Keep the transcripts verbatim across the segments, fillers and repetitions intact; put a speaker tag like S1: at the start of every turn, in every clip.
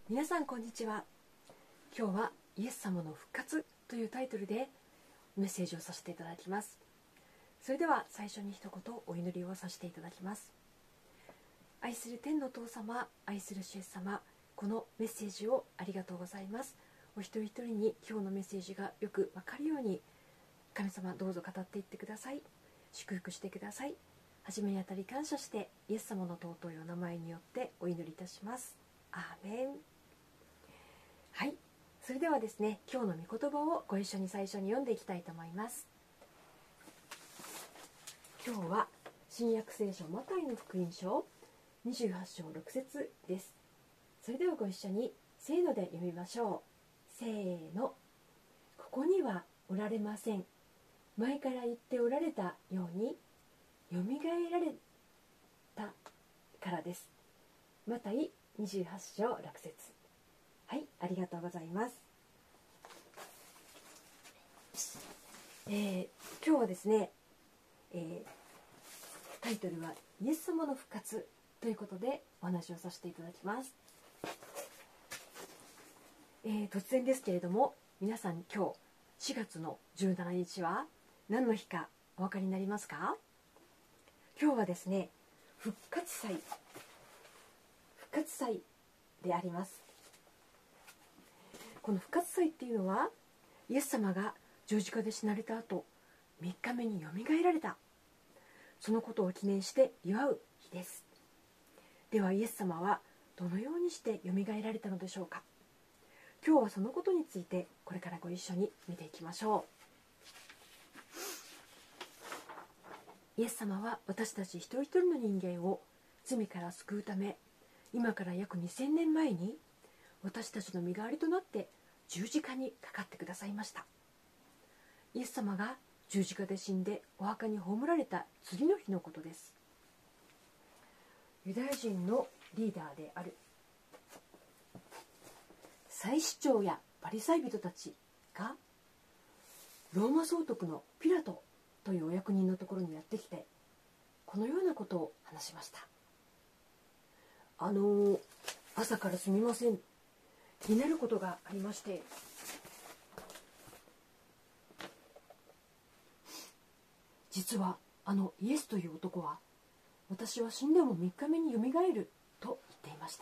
S1: 皆さんこんにちは。今日はイエス様の復活というタイトルでメッセージをさせていただきます。それでは最初に一言お祈りをさせていただきます。愛する天の父様、愛する主イエス様、このメッセージをありがとうございます。お一人一人に今日のメッセージがよくわかるように神様どうぞ語っていってください。祝福してください。初めにあたり感謝してイエス様の尊いお名前によってお祈りいたします。アーメン。はい、それではですね、今日の御言葉をご一緒に最初に読んでいきたいと思います。今日は新約聖書マタイの福音書にじゅうはち章ろく節です。それではご一緒にせーので読みましょう。せーの。ここにはおられません。前から言っておられたようによみがえられたからです。マタイにじゅうはち章ろく節。はい、ありがとうございます。えー、今日はですね、えー、タイトルはイエス様の復活ということでお話をさせていただきます。えー、突然ですけれども、皆さん今日しがつのじゅうしちにちは何の日かお分かりになりますか？今日はですね、復活祭復活祭であります。この復活祭っていうのは、イエス様が十字架で死なれた後みっかめによみがえられた、そのことを記念して祝う日です。ではイエス様はどのようにしてよみがえられたのでしょうか。今日はそのことについてこれからご一緒に見ていきましょう。イエス様は私たち一人一人の人間を罪から救うため、今から約にせんねんまえに私たちの身代わりとなって十字架にかかってくださいました。イエス様が十字架で死んでお墓に葬られた次の日のことです。ユダヤ人のリーダーである祭司長やパリサイ人たちがローマ総督のピラトというお役人のところにやってきて、このようなことを話しました。あのー、朝からすみません、気になることがありまして、実はあのイエスという男は、私は死んでもみっかめによみがえると言っていました。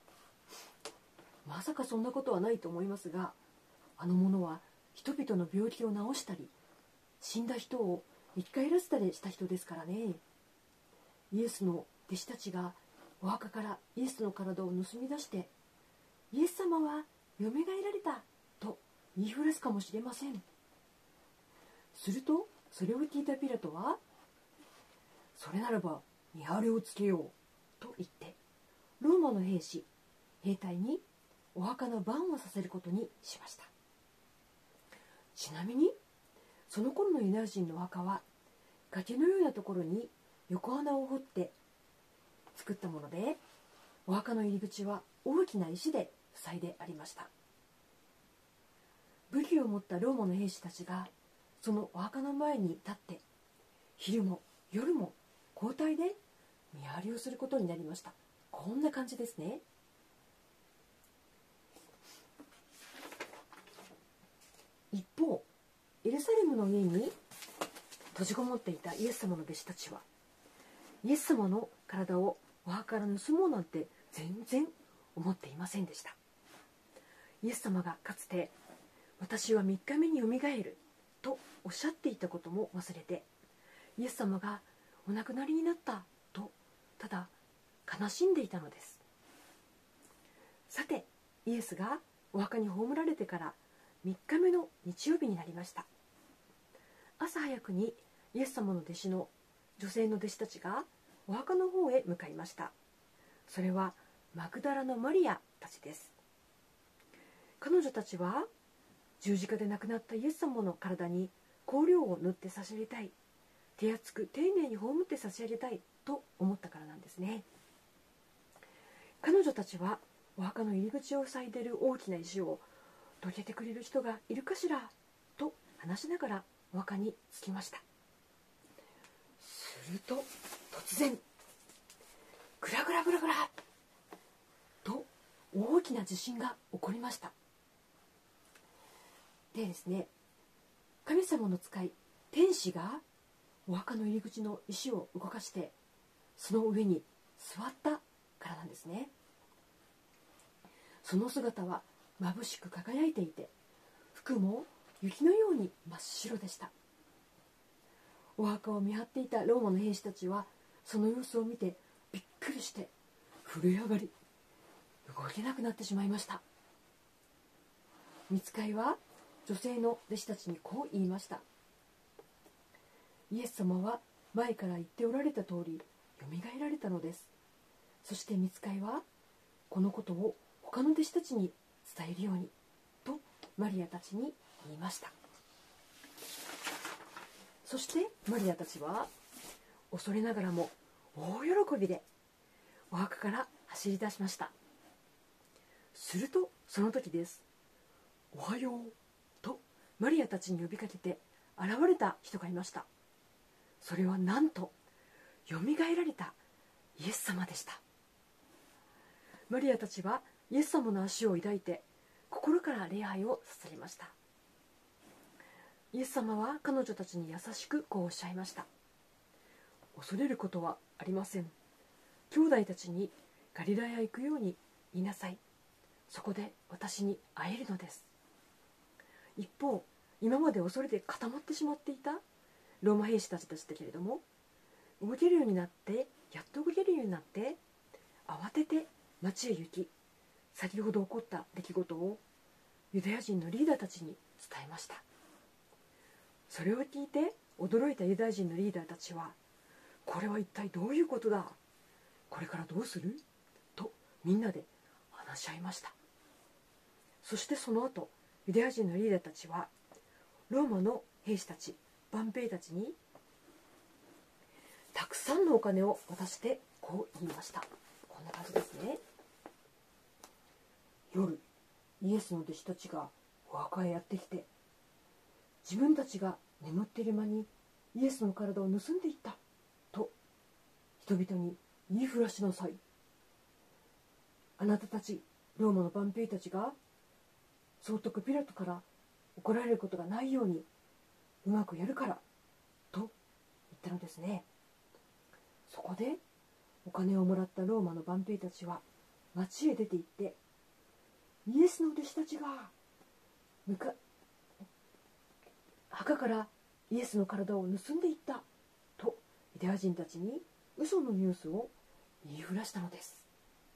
S1: まさかそんなことはないと思いますが、あの者は人々の病気を治したり、死んだ人を生き返らせたりした人ですからね。イエスの弟子たちがお墓からイエスの体を盗み出して、イエス様はよみがえられたと言いふらすかもしれません。するとそれを聞いたピラトは、それならば見張りをつけようと言って、ローマの兵士兵隊にお墓の番をさせることにしました。ちなみにその頃のユダヤ人のお墓は崖のようなところに横穴を掘って作ったもので、お墓の入り口は大きな石で塞いでありました。武器を持ったローマの兵士たちがそのお墓の前に立って、昼も夜も交代で見張りをすることになりました。こんな感じですね。一方、エルサレムの家に閉じこもっていたイエス様の弟子たちは、イエス様の体をお墓から盗もうなんて全然思っていませんでした。イエス様がかつて、私はみっかめによみがえるとおっしゃっていたことも忘れて、イエス様がお亡くなりになったとただ悲しんでいたのです。さて、イエスがお墓に葬られてからみっかめの日曜日になりました。朝早くにイエス様の弟子の女性の弟子たちがお墓の方へ向かいました。それはマグダラのマリアたちです。彼女たちは十字架で亡くなったイエス様の体に香料を塗って差し上げたい、手厚く丁寧に葬って差し上げたいと思ったからなんですね。彼女たちはお墓の入り口を塞いでいる大きな石をどけてくれる人がいるかしらと話しながらお墓に着きました。すると突然グラグラグラグラと大きな地震が起こりました。でですね、神様の使い天使がお墓の入り口の石を動かしてその上に座ったからなんですね。その姿は眩しく輝いていて、服も雪のように真っ白でした。お墓を見張っていたローマの兵士たちはその様子を見てびっくりして震え上がり動けなくなってしまいました。御使いは女性の弟子たちにこう言いました。イエス様は前から言っておられた通りよみがえられたのです。そして御使いはこのことを他の弟子たちに伝えるようにとマリアたちに言いました。そしてマリアたちは恐れながらも大喜びでお墓から走り出しました。するとその時です。おはようとマリアたちに呼びかけて現れた人がいました。それはなんとよみがえられたイエス様でした。マリアたちはイエス様の足を抱いて心から礼拝を捧げました。イエス様は彼女たちに優しくこうおっしゃいました。恐れることはありません。兄弟たちにガリラヤへ行くように言いなさい。そこで私に会えるのです。一方、今まで恐れて固まってしまっていたローマ兵士たちでしたけれども、動けるようになってやっと動けるようになって慌てて町へ行き、先ほど起こった出来事をユダヤ人のリーダーたちに伝えました。それを聞いて驚いたユダヤ人のリーダーたちは、これは一体どういうことだ、これからどうするとみんなで話し合いました。そしてその後ユダヤ人のリーダーたちはローマの兵士たち、万兵たちにたくさんのお金を渡してこう言いました。こんな感じですね。夜、イエスの弟子たちがお墓へやってきて、自分たちが眠っている間にイエスの体を盗んでいったと人々に言いふらしなさい。あなたたちローマの万兵たちが総督ピラトから怒られることがないようにうまくやるからと言ったのですね。そこでお金をもらったローマの万兵たちは町へ出て行って、イエスの弟子たちがむか墓からイエスの体を盗んでいったとユダヤ人たちに嘘のニュースを言いふらしたのです。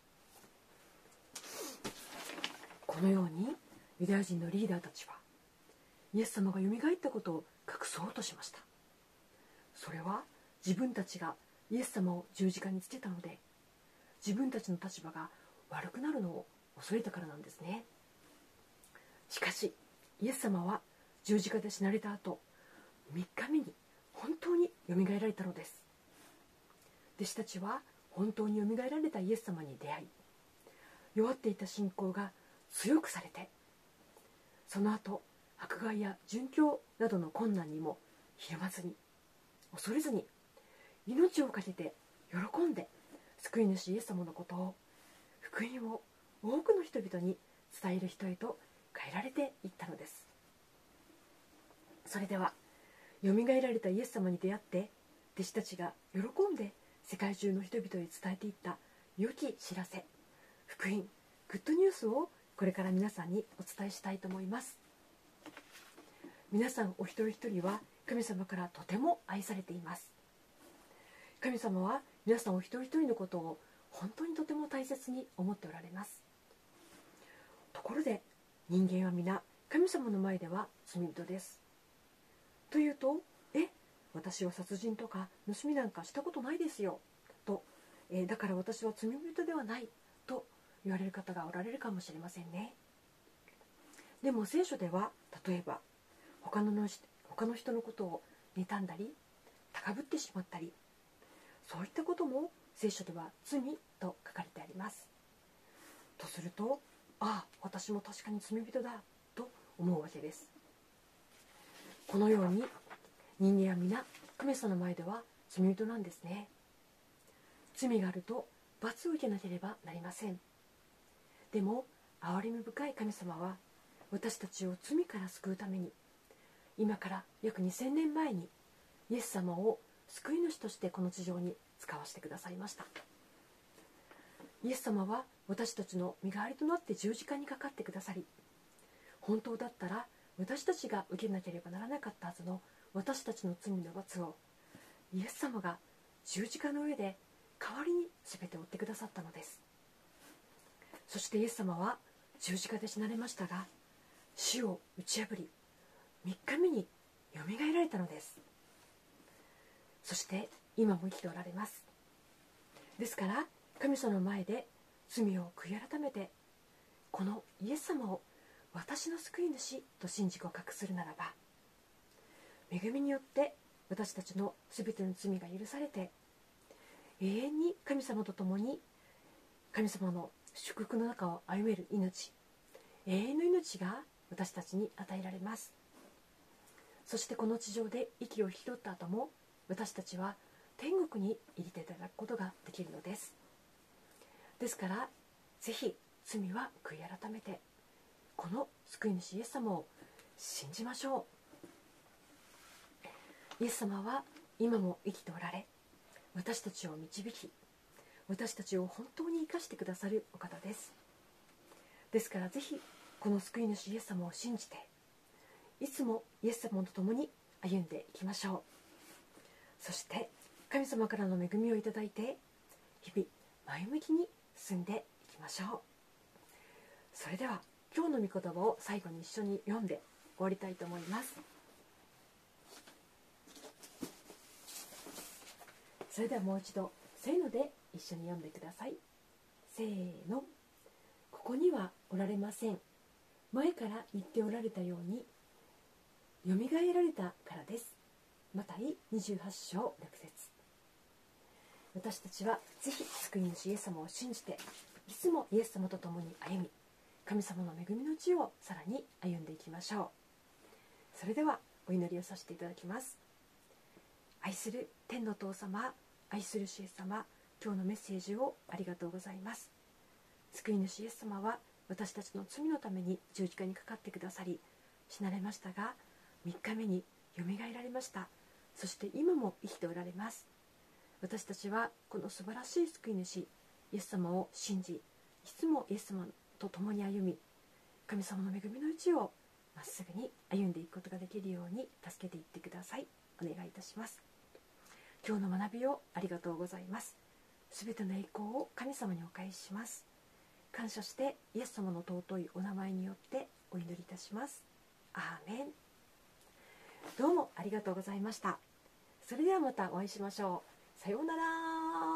S1: このようにユダヤ人のリーダーたちはイエス様がよみがえったことを隠そうとしました。それは自分たちがイエス様を十字架につけたので、自分たちの立場が悪くなるのを恐れたからなんですね。しかしイエス様は十字架で死なれた後みっかめに本当によみがえられたのです。弟子たちは本当によみがえられたイエス様に出会い、弱っていた信仰が強くされて、その後迫害や殉教などの困難にもひるまずに、恐れずに、命を懸けて喜んで救い主イエス様のことを、福音を多くの人々に伝える人へと変えられていったのです。それではよみがえられたイエス様に出会って弟子たちが喜んで世界中の人々へ伝えていった良き知らせ、福音、グッドニュースをこれから皆さんにお伝えしたいと思います。皆さんお一人一人は神様からとても愛されています。神様は皆さんお一人一人のことを本当にとても大切に思っておられます。ところで人間は皆神様の前では罪人です。というと、え、私は殺人とか盗みなんかしたことないですよと、えだから私は罪人ではないと言われる方がおられるかもしれませんね。でも聖書では例えば他のの他の人のことを妬んだり高ぶってしまったり、そういったことも聖書では罪と書かれてあります。とすると、ああ、私も確かに罪人だと思うわけです。このように人間は皆神様の前では罪人なんですね。罪があると罰を受けなければなりません。 でも憐れみ深い神様は私たちを罪から救うために、今から約にせんねんまえにイエス様を救い主としてこの地上に使わせてくださいました。イエス様は私たちの身代わりとなって十字架にかかってくださり、本当だったら私たちが受けなければならなかったはずの私たちの罪の罰をイエス様が十字架の上で代わりに全て負ってくださったのです。そしてイエス様は十字架で死なれましたが、死を打ち破りみっかめによみがえられたのです。そして今も生きておられます。ですから神様の前で罪を悔い改めて、このイエス様を私の救い主と信じ告白するならば、恵みによって私たちのすべての罪が許されて、永遠に神様と共に神様の祝福の中を歩める命、永遠の命が私たちに与えられます。そしてこの地上で息を引き取った後も、私たちは天国に入れていただくことができるのです。ですからぜひ罪は悔い改めて、この救い主イエス様を信じましょう。イエス様は今も生きておられ、私たちを導き、私たちを本当に生かしてくださるお方です。ですからぜひこの救い主イエス様を信じて、いつもイエス様と共に歩んでいきましょう。そして神様からの恵みをいただいて、日々前向きに進んでいきましょう。それでは今日の御言葉を最後に一緒に読んで終わりたいと思います。それではもう一度せーので一緒に読んでください。せーの。ここにはおられません。前から言っておられたようによみがえられたからです。マタイにじゅうはち章ろく節。私たちはぜひ救い主イエス様を信じて、いつもイエス様と共に歩み、神様の恵みの地をさらに歩んでいきましょう。それではお祈りをさせていただきます。愛する天の父様、愛する主イエス様、今日のメッセージをありがとうございます。救い主イエス様は私たちの罪のために十字架にかかってくださり、死なれましたがみっかめによみがえられました。そして今も生きておられます。私たちはこの素晴らしい救い主イエス様を信じ、いつもイエス様と共に歩み、神様の恵みのうちをまっすぐに歩んでいくことができるように助けていってください。お願いいたします。今日の学びをありがとうございます。すべての栄光を神様にお返しします。感謝してイエス様の尊いお名前によってお祈りいたします。アーメン。どうもありがとうございました。それではまたお会いしましょう。さようなら。